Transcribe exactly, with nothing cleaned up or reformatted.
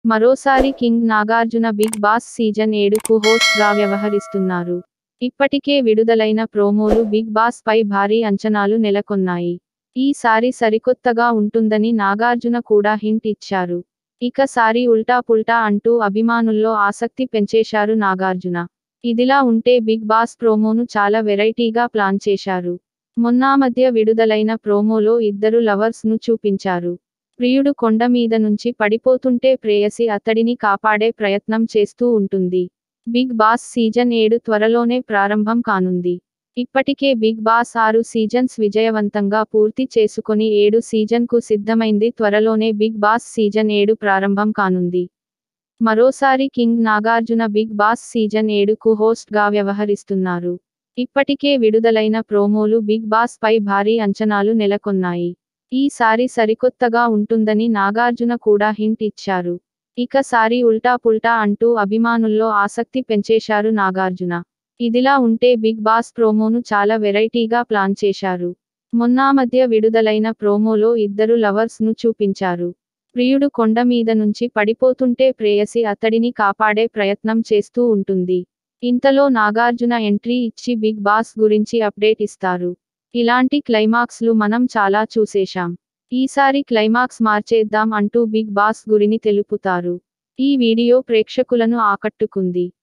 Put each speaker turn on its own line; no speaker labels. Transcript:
మరోసారి king Nagarjuna Bigg Boss season ఏడుకు host గా వ్యవహరిస్తున్నారు. ఇప్పటికే విడుదలైన ప్రోమోలు బిగ్ బాస్ పై భారీ అంచనాలు నెలకొన్నాయి. ఈసారి సరికొత్తగా ఉంటుందని నాగార్జున కూడా హింట్ ఇచ్చారు. ఇక సారి ఉల్టా పుల్టా అంటూ అభిమానుల్లో ఆసక్తి పెంచేశారు నాగార్జున. ఇదిలా ఉంటే బిగ్ బాస్ ప్రోమోను చాలా వెరైటీగా ప్లాన్ చేశారు. మొన్నామధ్య విడుదలైన ప్రోమోలో ఇద్దరు లవర్స్ ను చూపించారు. ప్రియుడు కొండ మీద నుంచి పడిపోతుంటే ప్రేయసి అతడిని కాపాడే ప్రయత్నం చేస్తూ ఉంటుంది. బిగ్ బాస్ సీజన్ ఏడు త్వరలోనే ప్రారంభం కానుంది. ఇప్పటికే బిగ్ బాస్ ఆరు సీజన్స్ విజయవంతంగా పూర్తి చేసుకొని ఏడు సీజన్ కు సిద్ధమైంది. త్వరలోనే బిగ్ బాస్ సీజన్ ఏడు ప్రారంభం కానుంది. మరోసారి king Nagarjuna Bigg Boss season ఏడుకు హోస్ట్ గా వ్యవహరిస్తున్నారు. ఇప్పటికే విడుదలైన ప్రోమోలు బిగ్ బాస్ పై భారీ అంచనాలు నెలకొన్నాయి. ఈసారి సరికొత్తగా ఉంటుందని నాగార్జున కూడా హింట్ ఇచ్చారు. ఇక సారి ఉల్టా పుల్టా అంటూ అభిమానుల్లో ఆసక్తి పెంచేశారు నాగార్జున. ఇదిలా ఉంటే బిగ్ బాస్ ప్రోమోను చాలా వెరైటీగా ప్లాన్ చేశారు. మొన్నామధ్య విడుదలైన ప్రోమోలో ఇద్దరు లవర్స్ ను చూపించారు. ప్రియుడు కొండ మీద నుంచి పడిపోతుంటే ప్రేయసి అతడిని కాపాడే ప్రయత్నం చేస్తూ ఉంటుంది. ఇంతలో నాగార్జున ఎంట్రీ ఇచ్చి బిగ్ బాస్ గురించి అప్డేట్ ఇస్తారు. ఇలాంటి క్లైమాక్స్ లు మనం చాలా చూసేశాం. ఈసారి క్లైమాక్స్ మార్చేద్దాం అంటూ బిగ్ బాస్ గురిని తెలుపుతారు. ఈ వీడియో ప్రేక్షకులను ఆకట్టుకుంది.